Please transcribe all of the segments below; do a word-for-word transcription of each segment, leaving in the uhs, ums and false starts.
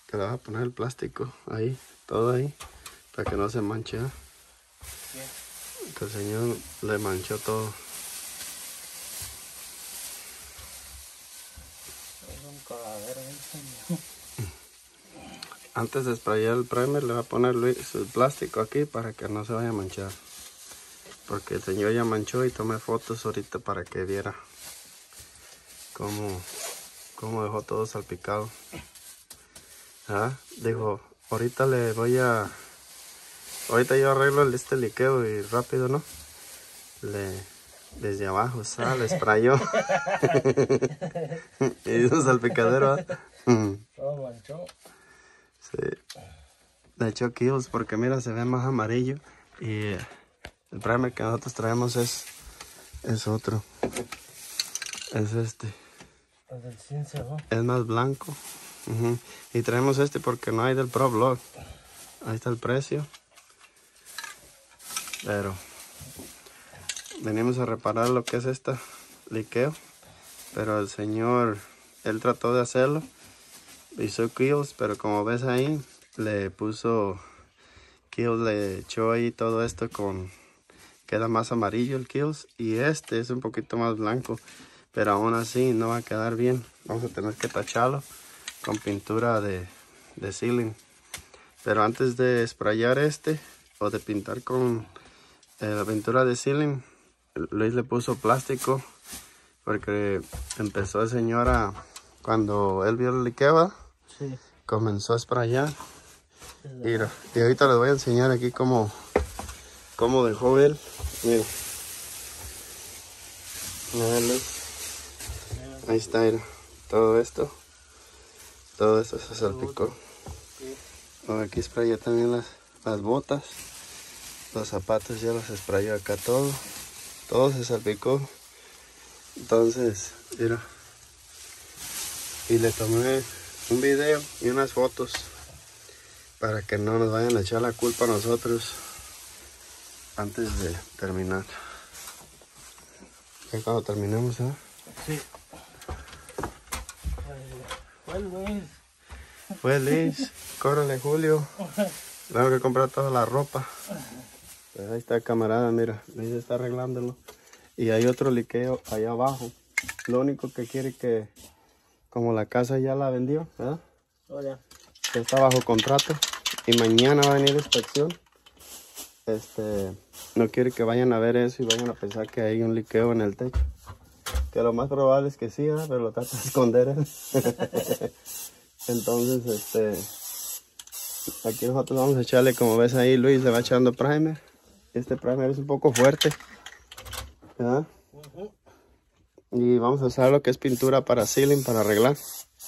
que le vas a poner el plástico ahí, todo ahí, para que no se manche. ¿eh? Que el señor le manchó todo. Es un cagadero, ¿eh, señor? Antes de sprayar el primer le va a poner Luis el plástico aquí para que no se vaya a manchar. Porque el señor ya manchó y tomé fotos ahorita para que viera cómo, cómo dejó todo salpicado. ¿Ah? Dijo, ahorita le voy a... Ahorita yo arreglo el, este liqueo y rápido, ¿no? Le... Desde abajo sale, sprayó. Y hizo salpicadero. ¿eh? Todo manchó. Sí. Le echó kills porque mira, se ve más amarillo. Y el primer que nosotros traemos es, es otro. Es este. El del ciencia, ¿no? Es más blanco. Uh-huh. Y traemos este porque no hay del Pro Block. Ahí está el precio. Pero venimos a reparar lo que es esta liqueo. Pero el señor, él trató de hacerlo. Hizo kills, pero como ves ahí, le puso kills, le echó ahí todo esto con... Queda más amarillo el kills. Y este es un poquito más blanco. Pero aún así no va a quedar bien. Vamos a tener que tacharlo con pintura de, de sealing. Pero antes de sprayar este o de pintar con eh, la pintura de sealing, Luis le puso plástico porque empezó el señor a, cuando él vio el liqueo, Sí. comenzó a sprayar. Mira, y ahorita les voy a enseñar aquí cómo, cómo dejó él. Mira. Mira, Luis. Ahí está, mira. Todo esto. Todo esto se salpicó. Oh, aquí sprayé también las, las botas. Los zapatos ya los sprayó acá todo. Todo se salpicó. Entonces, mira. Y le tomé un video y unas fotos para que no nos vayan a echar la culpa a nosotros antes de terminar. Ya cuando terminemos, ¿eh? Sí. Fue Luis. Fue Luis. Córrele, Julio. Tengo que comprar toda la ropa. Pues ahí está el camarada, mira. Luis está arreglándolo. Y hay otro liqueo allá abajo. Lo único que quiere que, como la casa ya la vendió, ¿verdad? Hola. Está bajo contrato. Y mañana va a venir la inspección. Este, no quiere que vayan a ver eso y vayan a pensar que hay un liqueo en el techo. Que lo más probable es que sí, ¿verdad? Pero lo trata de esconder él. Entonces, este, aquí nosotros vamos a echarle, como ves ahí, Luis le va echando primer. Este primer es un poco fuerte, ¿verdad? Uh-huh. Y vamos a usar lo que es pintura para sealing, para arreglar.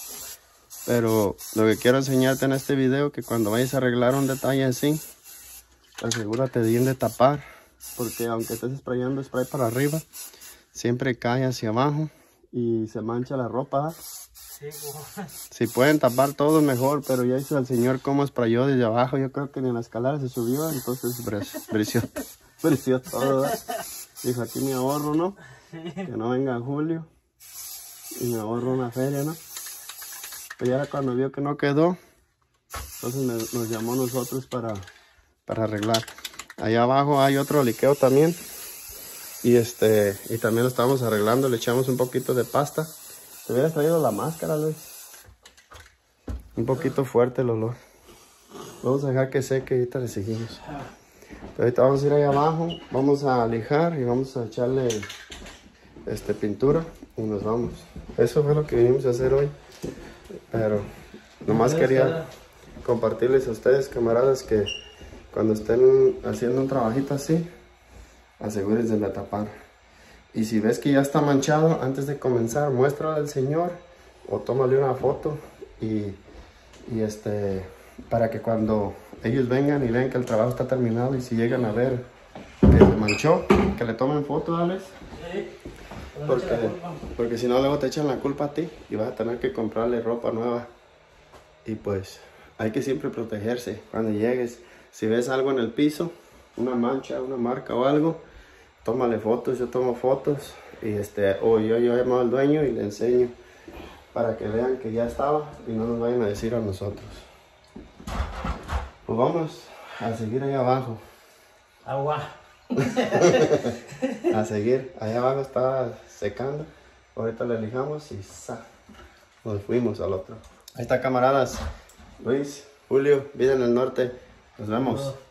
Pero lo que quiero enseñarte en este video, que cuando vayas a arreglar un detalle así, asegúrate bien de tapar, porque aunque estés sprayando spray para arriba, siempre cae hacia abajo y se mancha la ropa. Sí, bueno. Si pueden tapar todo mejor, pero ya hizo el señor cómo sprayó desde abajo. Yo creo que ni en la escalera se subió, entonces brició, brició todo, ¿verdad? Dijo, aquí me ahorro, ¿no? Sí. Que no venga Julio y me ahorro una feria, ¿no? Pero ya cuando vio que no quedó, entonces me, nos llamó a nosotros para, para arreglar. Allá abajo hay otro liqueo también. Y este, y también lo estábamos arreglando, le echamos un poquito de pasta. Te hubieras traído la máscara, Luis. Un poquito fuerte el olor. Vamos a dejar que seque y ahorita le seguimos. Pero ahorita vamos a ir ahí abajo, vamos a lijar y vamos a echarle este, pintura y nos vamos. Eso fue lo que vinimos a hacer hoy. Pero nomás quería compartirles a ustedes, camaradas, que cuando estén haciendo un trabajito así, asegúrense de tapar. Y si ves que ya está manchado, antes de comenzar, muéstrale al señor o tómale una foto y, y este, para que cuando ellos vengan y vean que el trabajo está terminado, y si llegan a ver que se manchó, que le tomen foto, Alex. Sí. Porque, porque si no, luego te echan la culpa a ti y vas a tener que comprarle ropa nueva. Y pues hay que siempre protegerse cuando llegues. Si ves algo en el piso, una mancha, una marca o algo, tómale fotos. Yo tomo fotos y este, o yo, yo llamo al dueño y le enseño para que vean que ya estaba y no nos vayan a decir a nosotros. Pues vamos a seguir allá abajo. Agua. A seguir. Allá abajo está secando. Ahorita le lijamos y ¡sa! Nos fuimos al otro. Ahí está, camaradas. Luis, Julio, vida en el norte. Nos vemos.